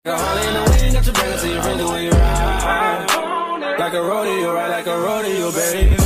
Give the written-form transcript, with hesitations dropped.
Got Harley in the wind, got your back to your friends the way you ride. Like a rodeo, ride like a rodeo, baby.